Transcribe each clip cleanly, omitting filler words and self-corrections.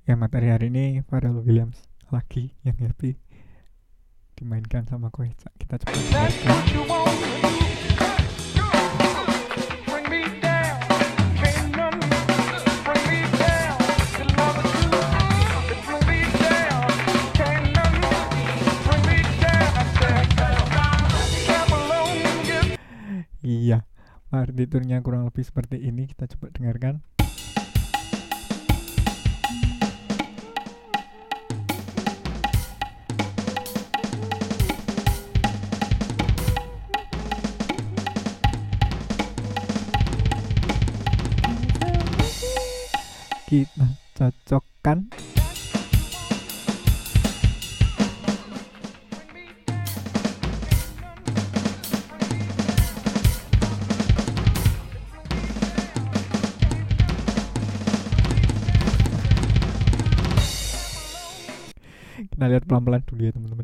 Ya, materi hari ini Pharrell Williams lagi yang happy dimainkan sama Koeca. Kita coba dengarkan. Iya, partiturnya kurang lebih seperti ini. Kita coba dengarkan. Kita cocokkan. Kita lihat pelan-pelan dulu ya teman-teman.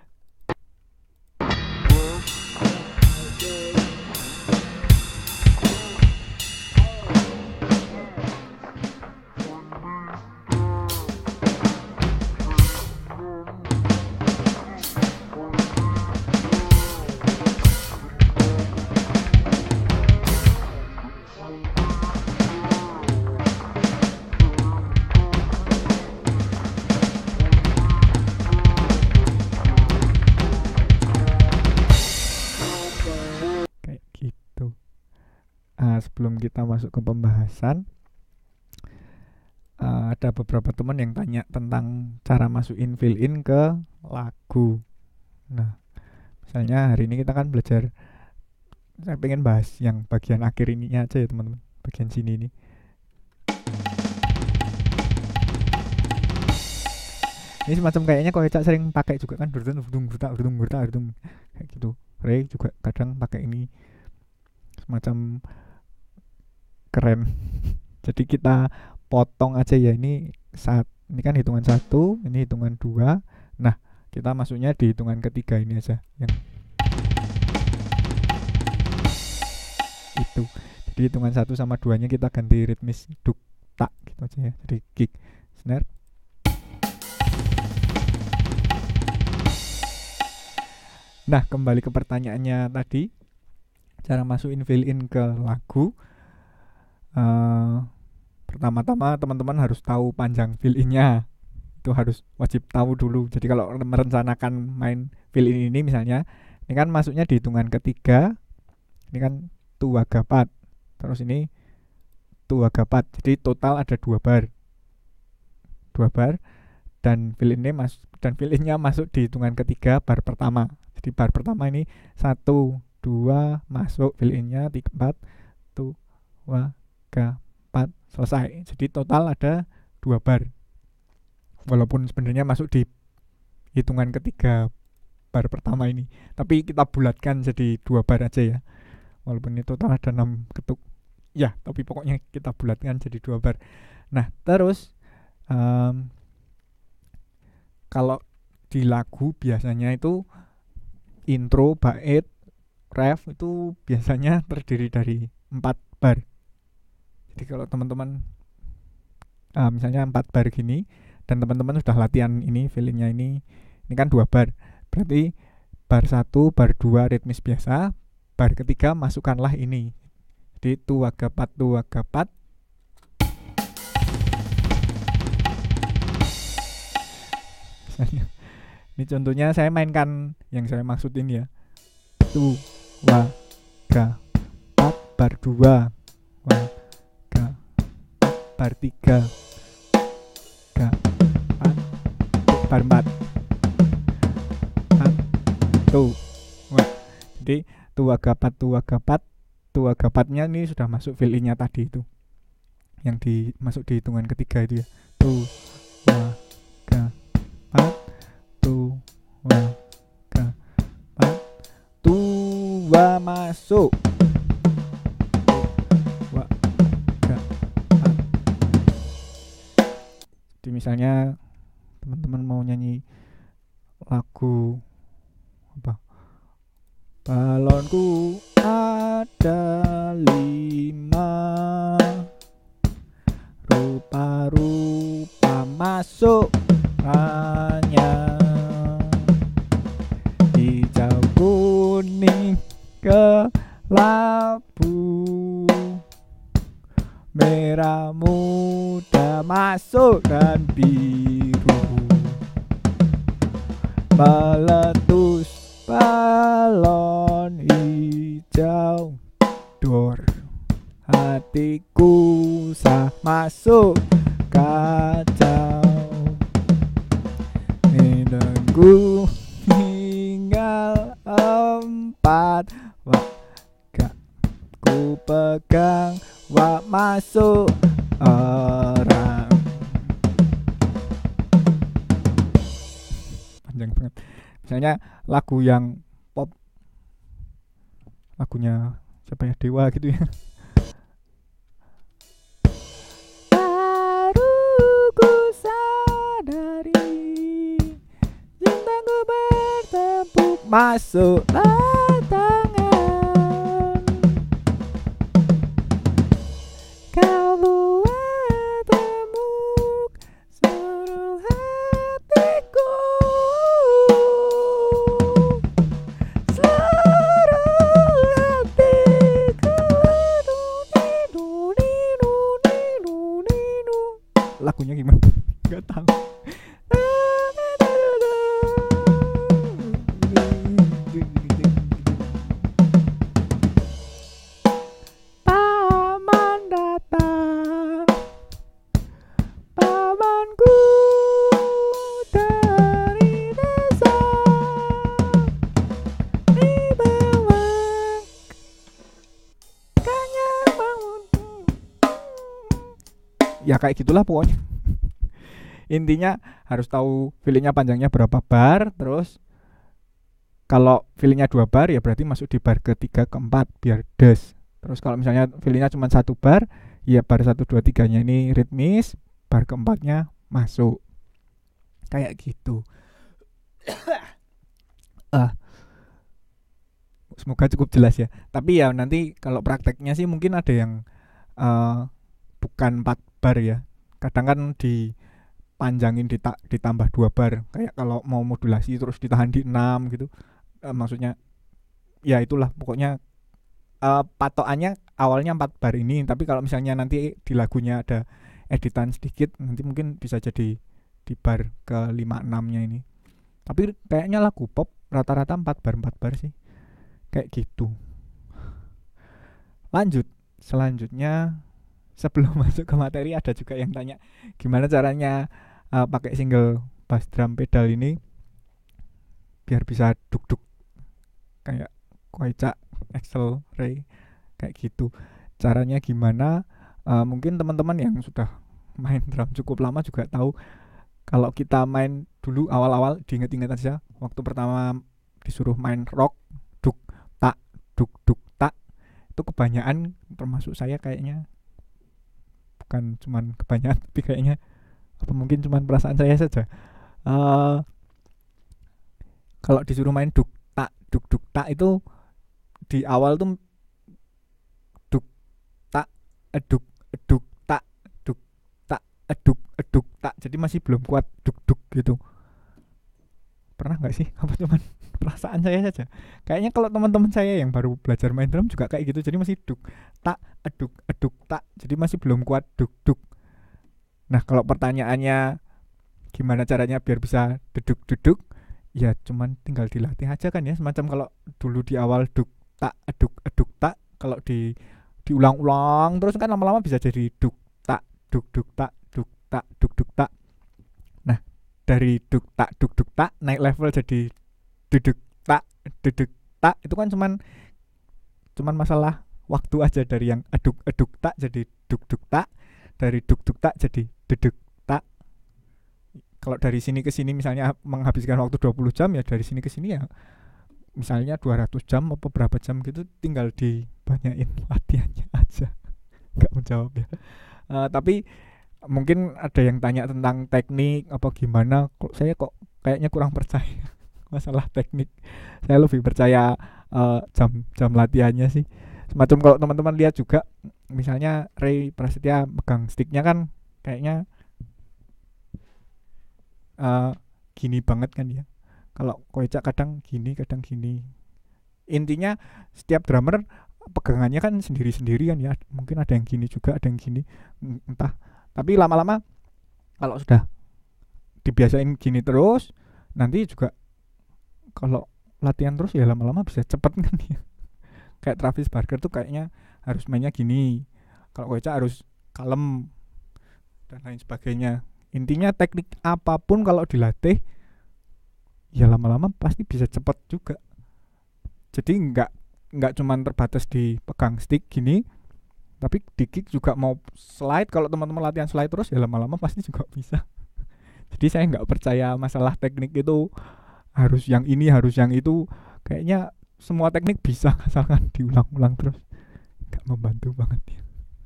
Kayak gitu. Sebelum kita masuk ke pembahasan, ada beberapa teman yang tanya tentang cara masukin fill in ke lagu. Nah, misalnya hari ini kita kan belajar, saya pengen bahas yang bagian akhir ininya aja ya teman-teman, bagian sini ini. Ini semacam kayaknya Koeca sering pakai juga kan, kayak gitu. Ray juga kadang pakai ini, semacam keren. Jadi kita potong aja ya, ini kan hitungan satu, ini hitungan dua. Nah, kita masuknya di hitungan ketiga ini aja, yang itu. Jadi hitungan satu sama duanya kita ganti ritmis duk tak gitu aja ya. Jadi kick, snare. Nah, kembali ke pertanyaannya tadi, cara masukin fill in ke lagu. Pertama-tama teman-teman harus tahu panjang fill in-nya. Itu harus wajib tahu dulu. Jadi kalau merencanakan main fill in ini misalnya, ini kan masuknya di hitungan ketiga, ini kan tuagapat, terus ini tuagapat. Jadi total ada dua bar, dan fill in-nya masuk di hitungan ketiga bar pertama. Jadi bar pertama ini 1 2 masuk fill in-nya 4 2 3 4 selesai. Jadi total ada 2 bar. Walaupun sebenarnya masuk di hitungan ketiga bar pertama ini, tapi kita bulatkan jadi 2 bar aja ya. Walaupun ini total ada 6 ketuk. Ya, tapi pokoknya kita bulatkan jadi 2 bar. Nah, terus kalau di lagu biasanya itu intro, bait, ref itu biasanya terdiri dari 4 bar. Jadi kalau teman-teman misalnya 4 bar gini, dan teman-teman sudah latihan ini feelingnya ini kan 2 bar. Berarti bar 1, bar 2 ritmis biasa, bar ketiga masukkanlah ini. Jadi tuagapat. Misalnya, ini contohnya saya mainkan yang saya maksudin ya. Tuagapat bar 2, bar 3, bar 4. Tuh. Jadi tuagapatnya ini sudah masuk fill in-nya tadi itu. Yang masuk di hitungan ketiga itu ya. Tuagapat, tuagapat, tua masuk. Jadi misalnya teman-teman mau nyanyi lagu apa, balonku ada 5, rupa-rupa masuk hanya hijau kuning kelabu, merah muda masuk dan biru, meletus balon hijau dor, hatiku sah masuk kacau, hidungku tinggal 4, gak ku pegang wak masuk orang. Panjang banget. Misalnya lagu yang pop, lagunya siapa ya, Dewa gitu ya. Baru ku sadari cintaku bertepuk masuklah tangan, kau buat remuk seluruh hatiku, seluruh hatiku. Lagunya gimana? Gak tahu. Paman datang, pamanku dari desa, di bawah kanya bangun. Ya kayak gitulah pokoknya. Intinya harus tahu feelingnya panjangnya berapa bar. Terus kalau feelingnya 2 bar ya berarti masuk di bar ketiga keempat biar des. Terus kalau misalnya feelingnya cuma 1 bar, ya bar 1, 2, 3 nya ini ritmis, bar keempatnya masuk. Kayak gitu. Semoga cukup jelas ya. Tapi ya nanti kalau prakteknya sih mungkin ada yang bukan 4 bar ya. Kadang kan dipanjangin ditambah 2 bar. Kayak kalau mau modulasi terus ditahan di 6 gitu. Maksudnya ya itulah pokoknya patokannya awalnya 4 bar ini. Tapi kalau misalnya nanti di lagunya ada editan sedikit, nanti mungkin bisa jadi di bar ke 5-6 nya ini. Tapi kayaknya lagu pop rata-rata 4 bar sih. Kayak gitu. Lanjut. Selanjutnya sebelum masuk ke materi ada juga yang tanya gimana caranya pakai single bass drum pedal ini biar bisa duk-duk kayak Koica, Axel Ray kayak gitu. Caranya gimana? Mungkin teman-teman yang sudah main drum cukup lama juga tahu kalau kita main dulu awal-awal, diinget-inget aja waktu pertama disuruh main rock duk tak itu kebanyakan, termasuk saya kayaknya, bukan cuman kebanyakan tapi kayaknya apa mungkin cuman perasaan saya saja, kalau disuruh main duk tak itu di awal tuh duk tak eduk tak duk tak eduk tak, jadi masih belum kuat duk gitu. Pernah nggak sih apa cuman perasaan saya saja? Kayaknya kalau teman-teman saya yang baru belajar main drum juga kayak gitu, jadi masih duk tak eduk tak, jadi masih belum kuat duk. Nah kalau pertanyaannya gimana caranya biar bisa duduk, ya cuman tinggal dilatih aja kan ya, semacam kalau dulu di awal duk tak eduk tak, kalau diulang-ulang terus kan lama-lama bisa jadi duk tak duk tak. Nah dari duk tak naik level jadi duduk tak itu kan cuman masalah waktu aja, dari yang eduk tak jadi duk tak, dari duk tak jadi duduk tak. Kalau dari sini ke sini misalnya menghabiskan waktu 20 jam, ya dari sini ke sini ya misalnya 200 jam atau berapa jam gitu, tinggal dibanyain latihannya aja. Gak menjawab ya. Tapi mungkin ada yang tanya tentang teknik apa gimana. Saya kok kayaknya kurang percaya masalah teknik. Saya lebih percaya jam latihannya sih. Semacam kalau teman-teman lihat juga, misalnya Ray Prasetya megang sticknya kan kayaknya eh, gini banget kan ya. Kalau Koica kadang gini. Intinya setiap drummer pegangannya kan sendiri-sendiri kan ya. Mungkin ada yang gini juga, ada yang gini, entah. Tapi lama-lama kalau sudah dibiasain gini terus, nanti juga kalau latihan terus ya lama-lama bisa cepet kan ya. Kayak Travis Barker tuh kayaknya harus mainnya gini. Kalau Koica harus kalem dan lain sebagainya. Intinya teknik apapun kalau dilatih ya lama-lama pasti bisa cepet juga. Jadi nggak cuman terbatas di pegang stick gini, tapi di kick juga mau slide. Kalau teman-teman latihan slide terus ya lama-lama pasti juga bisa. Jadi saya nggak percaya masalah teknik itu harus yang ini harus yang itu. Kayaknya semua teknik bisa asalkan diulang-ulang terus. Nggak membantu banget ya.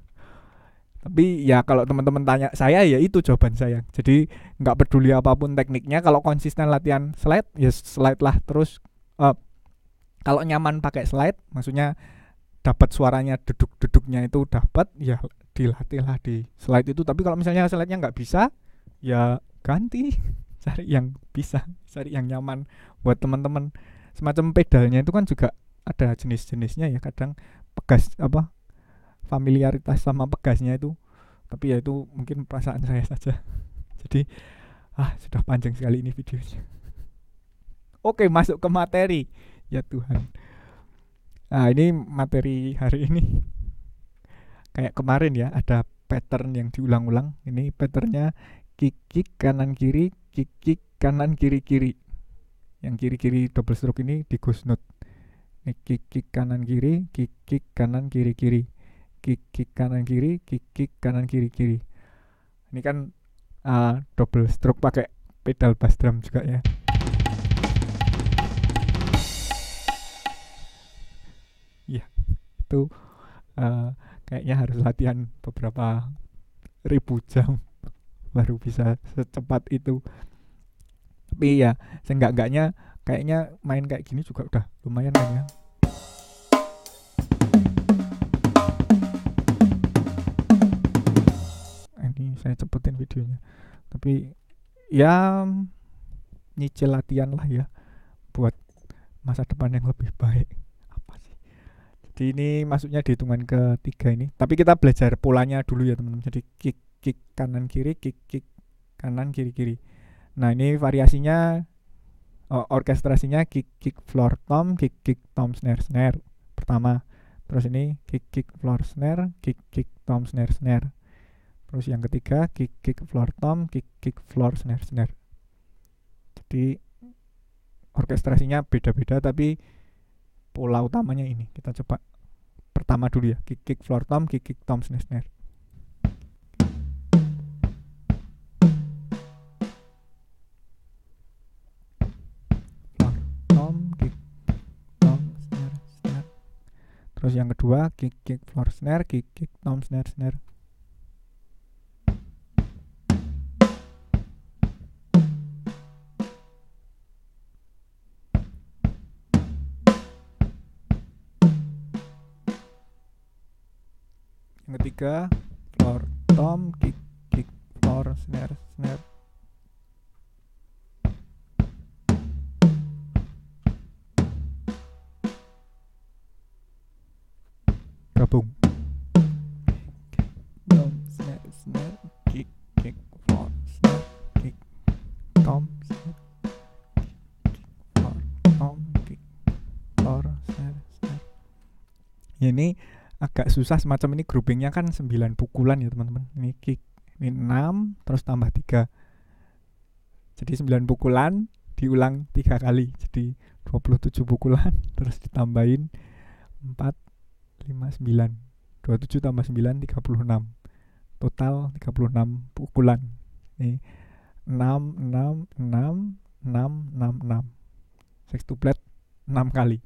Tapi ya kalau teman-teman tanya saya ya itu jawaban saya. Jadi nggak peduli apapun tekniknya, kalau konsisten latihan slide ya slide lah terus. Kalau nyaman pakai slide, maksudnya dapat suaranya deduk-deduknya itu dapat, ya dilatih lah di slide itu. Tapi kalau misalnya slide-nya nggak bisa, ya ganti, cari yang bisa, cari yang nyaman buat teman-teman. Semacam pedalnya itu kan juga ada jenis-jenisnya ya, kadang pegas apa familiaritas sama pegasnya itu. Tapi ya itu mungkin perasaan saya saja. Jadi sudah panjang sekali ini videonya. Oke, masuk ke materi. Ya Tuhan. Nah, ini materi hari ini. Kayak kemarin ya, ada pattern yang diulang-ulang. Ini patternnya kick kanan kiri, kick kanan kiri kiri. Yang kiri-kiri double stroke ini di ghost note. Ini kick kanan kiri, kick kanan kiri kiri. Kick kanan kiri, kick kanan kiri kiri. Ini kan double stroke pakai pedal bass drum juga ya. Ya, itu kayaknya harus latihan beberapa ribu jam baru bisa secepat itu. Tapi ya seenggak-enggaknya kayaknya main kayak gini juga udah lumayan kan ya. Ini saya cepetin videonya. Tapi ya nyicil latihan lah ya buat masa depan yang lebih baik. Jadi ini masuknya di hitungan ketiga ini. Tapi kita belajar polanya dulu ya teman-teman. Jadi kick kanan kiri, kick kanan kiri kiri. Nah ini variasinya, orkestrasinya kick floor tom, kick tom snare pertama. Terus ini kick floor snare, kick tom snare. Terus yang ketiga kick floor tom, kick floor snare. Jadi orkestrasinya beda-beda tapi pola utamanya ini. Kita coba pertama dulu ya, kick floor tom, kick tom snare. Floor tom, kick tom snare. Terus yang kedua kick floor snare, kick tom snare. Yang ketiga floor tom, kick floor snare. Gabung tom snare, kick floor snare, kick tom snare, kick floor snare. Ya ini agak susah semacam ini, groupingnya kan 9 pukulan ya teman-teman. Ini kick, ini 6 terus tambah 3. Jadi 9 pukulan diulang 3 kali. Jadi 27 pukulan terus ditambahin 4 5 9. 27 tambah 9 36. Total 36 pukulan. Ini 6 6 6 6 6 6. Sextuplet 6 kali.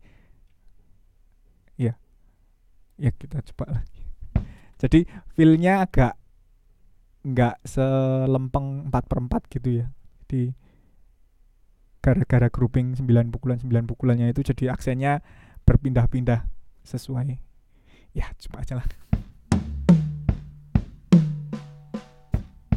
Ya kita coba lagi. Jadi feel-nya agak nggak selempeng 4/4 gitu ya. Jadi gara-gara grouping 9 pukulannya itu jadi aksennya berpindah-pindah sesuai. Ya coba aja lah.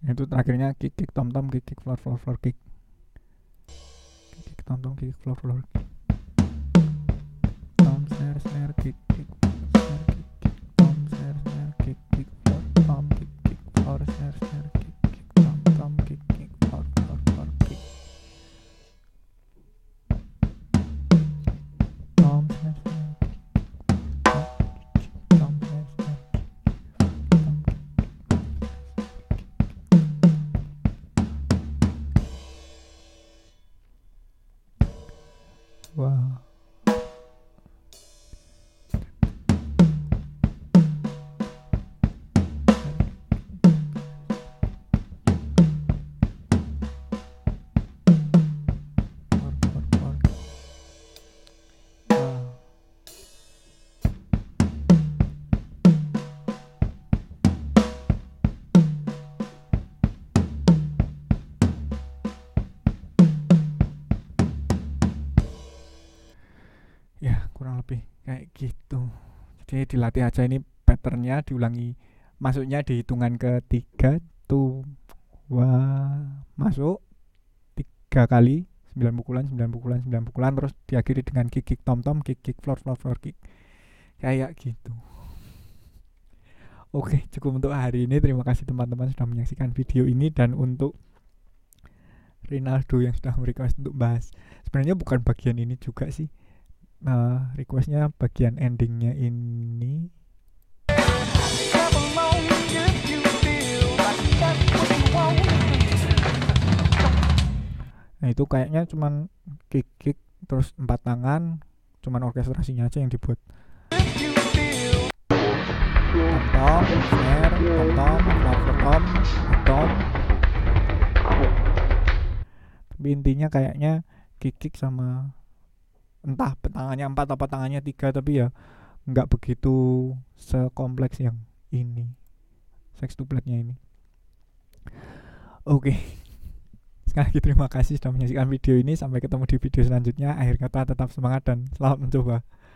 Itu terakhirnya kick kick tom tom kick kick floor floor floor kick kick tom tom kick floor floor tom snare snare kick kick snare kick kick tom snare snare kick kick floor tom kick kick floor snare snare kick kick tom tom kick kick floor floor floor kick tom snare snare tom snare snare wah. Ya kurang lebih kayak gitu. Jadi dilatih aja ini patternnya, diulangi, masuknya di hitungan ketiga tuh. Wah, masuk 3 kali, 9 pukulan 9 pukulan 9 pukulan, terus diakhiri dengan kick kick tom tom kick kick floor floor floor kick, kayak gitu. Oke, cukup untuk hari ini. Terima kasih teman-teman sudah menyaksikan video ini, dan untuk Rinaldo yang sudah merequest untuk bahas, sebenarnya bukan bagian ini juga sih. Nah, requestnya bagian endingnya ini. Nah itu kayaknya cuman kick kick terus 4 tangan, cuman orkestrasinya aja yang dibuat. Tom tom, snare, tom tom, tom tom. Tapi intinya kayaknya kick kick sama entah tangannya 4 apa tangannya 3, tapi ya nggak begitu sekompleks yang ini, sextupletnya ini. Oke. Sekali lagi terima kasih sudah menyaksikan video ini. Sampai ketemu di video selanjutnya. Akhir kata tetap semangat dan selamat mencoba.